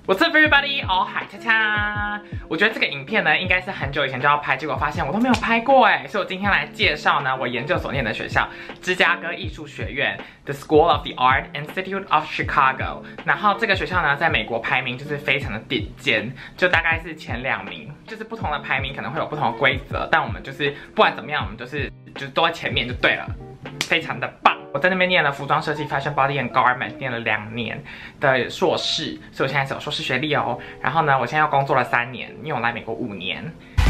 What's up, everybody? 哦，嗨，恰恰！我觉得这个影片呢，应该是很久以前就要拍，结果发现我都没有拍过哎，所以我今天来介绍呢，我研究所念的学校——芝加哥艺术学院 （The School of the Art Institute of Chicago）。然后这个学校呢，在美国排名就是非常的顶尖，就大概是前2名。就是不同的排名可能会有不同的规则，但我们就是不管怎么样，我们就是都在前面就对了，非常的棒。 我在那边念了服装设计 （Fashion Body and Garment）， 念了2年的硕士，所以我现在是有硕士学历哦。然后呢，我现在要工作了3年，因为我来美国5年。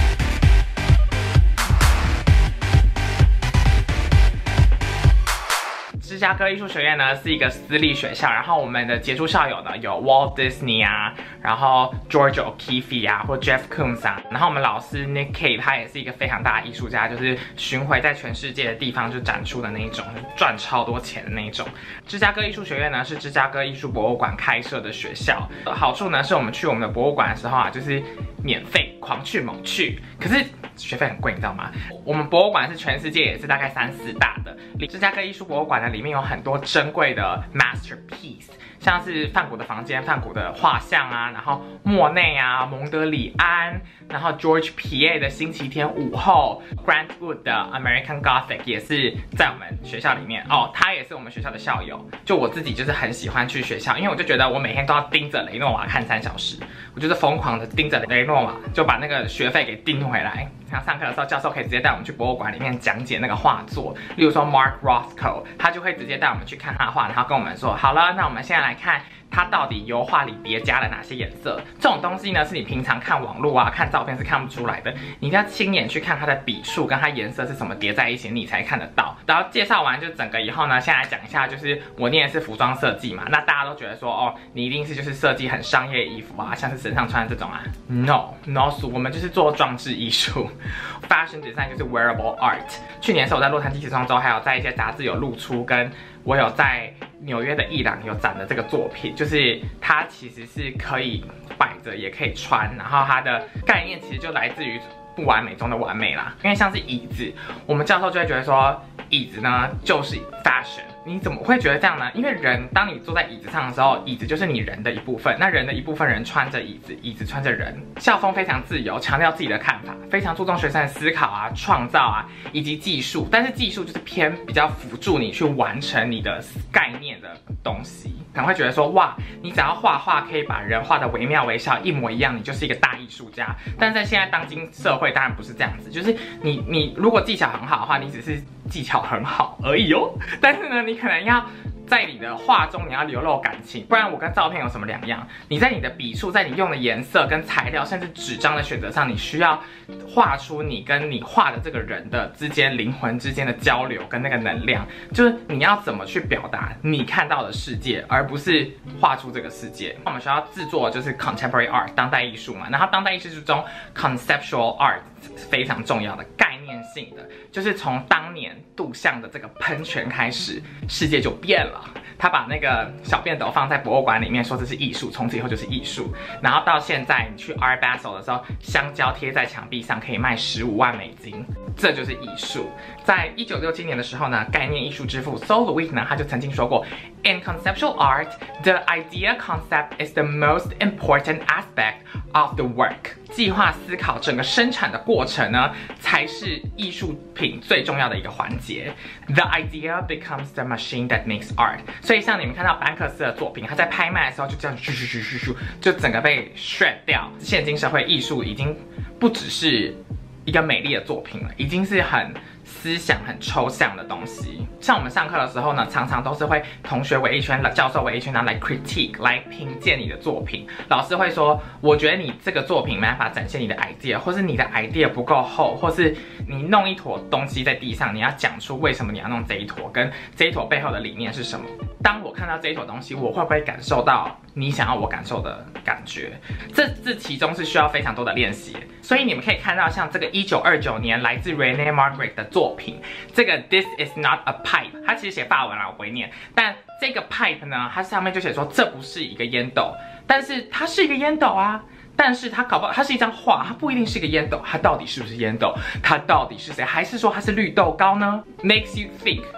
芝加哥艺术学院呢是一个私立学校，然后我们的杰出校友呢有 Walt Disney 啊，然后 George O'Keeffe 啊，或 Jeff Koons 啊，然后我们老师 Nick Cave 他也是一个非常大的艺术家，就是巡回在全世界的地方就展出的那一种，赚超多钱的那一种。芝加哥艺术学院呢是芝加哥艺术博物馆开设的学校，好处呢是我们去我们的博物馆的时候啊，就是免费狂去猛去，可是学费很贵，你知道吗？我们博物馆是全世界也是大概3、4大的，芝加哥艺术博物馆呢里面有很多珍贵的 masterpiece， 像是梵谷的房间、梵谷的画像啊，然后莫内啊、蒙德里安，然后 George Piet 的星期天午后 ，Grant Wood 的 American Gothic 也是在我们学校里面哦，他也是我们学校的校友。就我自己就是很喜欢去学校，因为我就觉得我每天都要盯着雷诺瓦看3小时，我就是疯狂的盯着雷诺瓦，就把那个学费给盯回来。像上课的时候，教授可以直接带我们去博物馆里面讲解那个画作，例如说 Mark Rothko， 他就会直接带我们去看他的画，然后跟我们说，好了，那我们现在来看它到底油画里叠加了哪些颜色。这种东西呢，是你平常看网络啊、看照片是看不出来的，你一定要亲眼去看它的笔触跟它颜色是怎么叠在一起，你才看得到。然后介绍完就整个以后呢，现在来讲一下，就是我念的是服装设计嘛，那大家都觉得说，哦，你一定是就是设计很商业衣服啊，像是身上穿的这种啊 ，No， 我们就是做装置艺术 ，Fashion Design 就是 Wearable Art。去年的时候我在洛杉矶时装周，还有在一些杂志有露出，跟我有在纽约的艺廊有展的这个作品，就是它其实是可以摆着也可以穿，然后它的概念其实就来自于不完美中的完美啦。因为像是椅子，我们教授就会觉得说，椅子呢就是 fashion。 你怎么会觉得这样呢？因为人，当你坐在椅子上的时候，椅子就是你人的一部分。那人的一部分人穿着椅子，椅子穿着人。校风非常自由，强调自己的看法，非常注重学生的思考啊、创造啊，以及技术。但是技术就是偏比较辅助你去完成你的概念的东西。可能会觉得说，哇，你只要画画可以把人画得惟妙惟肖，一模一样，你就是一个大艺术家。但是在现在当今社会，当然不是这样子。就是你如果技巧很好的话，你只是技巧很好而已哦。但是呢，你可能要在你的画中你要流露感情，不然我跟照片有什么两样？你在你的笔触，在你用的颜色跟材料，甚至纸张的选择上，你需要画出你跟你画的这个人的之间灵魂之间的交流跟那个能量，就是你要怎么去表达你看到的世界，而不是画出这个世界。我们学校制作就是 contemporary art 当代艺术嘛，然后当代艺术中 conceptual art 是非常重要的概念性的，就是从当年杜象的这个喷泉开始，世界就变了。他把那个小便斗放在博物馆里面，说这是艺术，从此以后就是艺术。然后到现在，你去 Art Basel 的时候，香蕉贴在墙壁上可以卖15万美金，这就是艺术。在1967年的时候呢，概念艺术之父 Sol LeWitt 呢，他就曾经说过 ，In conceptual art, the idea concept is the most important aspect of the work。计划思考整个生产的过程呢，才是艺术品最重要的一个环节。The idea becomes the machine that makes art。所以像你们看到班克斯的作品，他在拍卖的时候就这样咻，就整个被 shred 掉。现今社会艺术已经不只是一个美丽的作品了，已经是很思想很抽象的东西。像我们上课的时候呢，常常都是会同学围一圈，教授围一圈，然后来 critique 来评鉴你的作品。老师会说，我觉得你这个作品没办法展现你的 idea， 或是你的 idea 不够厚，或是你弄一坨东西在地上，你要讲出为什么你要弄这一坨，跟这一坨背后的理念是什么。当我看到这一坨东西，我会不会感受到你想要我感受的感觉？这其中是需要非常多的练习。所以你们可以看到，像这个1929年来自 Rene Magritte 的作品，这个 This is not a pipe， 它其实写法文啦，我不会念。但这个 pipe 呢，它上面就写说这不是一个烟斗，但是它是一个烟斗啊。但是它搞不好它是一张画，它不一定是一个烟斗，它到底是不是烟斗？它到底是谁？还是说它是绿豆糕呢？ Makes you think。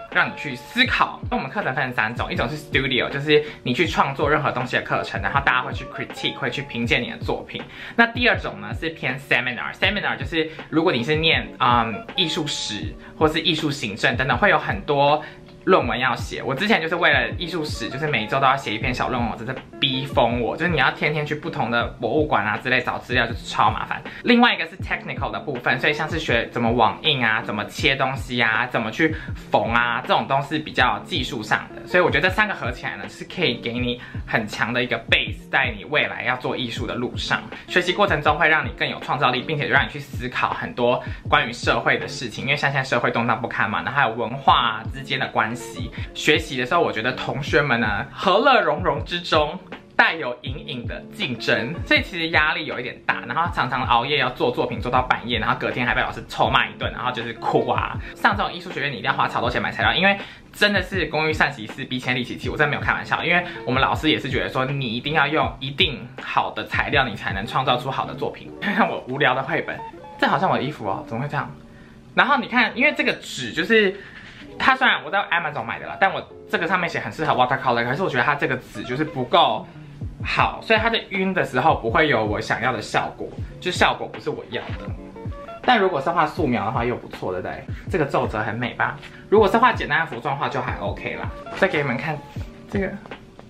让你去思考。那我们课程分成3种，一种是 studio， 就是你去创作任何东西的课程，然后大家会去 critique， 会去评鉴你的作品。那第2种呢是偏 seminar 就是如果你是念艺术史或是艺术行政等等，会有很多论文要写。我之前就是为了艺术史，就是每一周都要写一篇小论文，真是逼疯我。就是你要天天去不同的博物馆啊之类找资料，就是超麻烦。另外一个是 technical 的部分，所以像是学怎么网印啊，怎么切东西啊，怎么去缝啊，这种都是比较技术上的。所以我觉得这3个合起来呢，是可以给你很强的一个 base， 在你未来要做艺术的路上。学习过程中会让你更有创造力，并且让你去思考很多关于社会的事情，因为像现在社会动荡不堪嘛，然后还有文化之间的关系。学习的时候，我觉得同学们呢，和乐融融之中带有隐隐的竞争，所以其实压力有一点大，然后常常熬夜要做作品做到半夜，然后隔天还被老师臭骂一顿，然后就是哭啊。上这种艺术学院，你一定要花超多钱买材料，因为真的是工欲善其事，必先利其器。我真的没有开玩笑，因为我们老师也是觉得说，你一定要用一定好的材料，你才能创造出好的作品。看看我无聊的绘本，这好像我的衣服哦，怎么会这样？然后你看，因为这个纸就是。它虽然我在 Amazon 买的啦，但我这个上面写很适合 watercolor， 可是我觉得它这个纸就是不够好，所以它在晕的时候不会有我想要的效果，就效果不是我要的。但如果是画素描的话又不错，对不对？这个皱褶很美吧？如果是画简单的服装的话就还 OK 啦。再给你们看这个，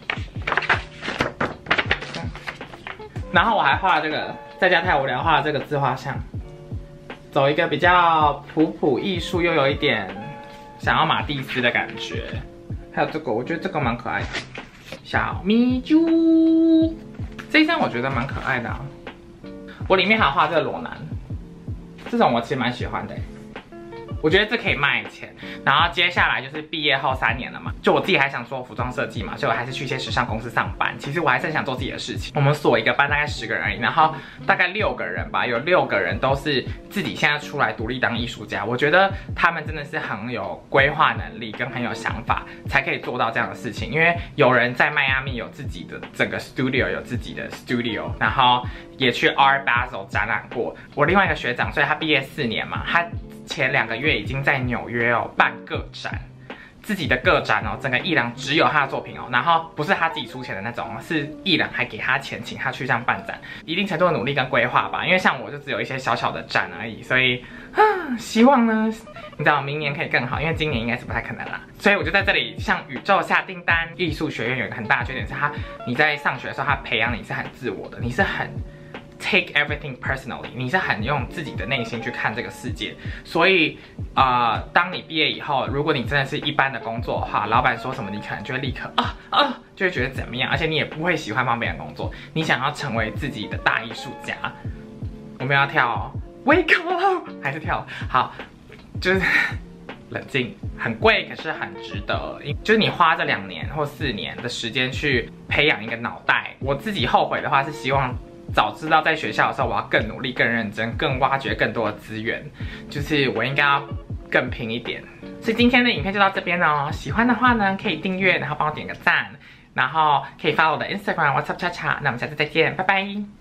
然后我还画这个，在家太无聊画了这个自画像，走一个比较朴艺术又有一点。想要马蒂斯的感觉，还有这个，我觉得这个蛮可爱的，小咪啾，这一张我觉得蛮可爱的啊。我里面还画这个裸男，这种我其实蛮喜欢的。我觉得这可以卖钱。然后接下来就是毕业后3年了嘛，就我自己还想做服装设计嘛，所以我还是去一些时尚公司上班。其实我还是很想做自己的事情。我们所一个班大概10个人而已，然后大概6个人吧，有6个人都是自己现在出来独立当艺术家。我觉得他们真的是很有规划能力跟很有想法，才可以做到这样的事情。因为有人在迈阿密有自己的整个 studio， 有自己的 studio， 然后也去 Art Basel 展览过。我另外一个学长，所以他毕业4年嘛，他前2个月已经在纽约办个展，自己的个展哦，整个艺廊只有他的作品哦，然后不是他自己出钱的那种，是艺廊还给他钱，请他去这样办展，一定程度的努力跟规划吧。因为像我就只有一些小小的展而已，所以希望呢，你知道明年可以更好，因为今年应该是不太可能啦。所以我就在这里向宇宙下订单。艺术学院有一个很大的缺点是你在上学的时候，他培养你是很自我的，你是很take everything personally， 你是很用自己的内心去看这个世界，所以当你毕业以后，如果你真的是一般的工作的话，老板说什么你可能就会立刻就会觉得怎么样，而且你也不会喜欢帮别人工作，你想要成为自己的大艺术家。我们要跳wake up 还是跳好，就是冷静，很贵，可是很值得。就是你花这2年或4年的时间去培养一个脑袋。我自己后悔的话是希望早知道在学校的时候我要更努力、更认真、更挖掘更多的资源，就是我应该要更拼一点。所以今天的影片就到这边哦。喜欢的话呢，可以订阅，然后帮我点个赞，然后可以发我的 Instagram、WhatsApp 叉叉。那我们下次再见，拜拜。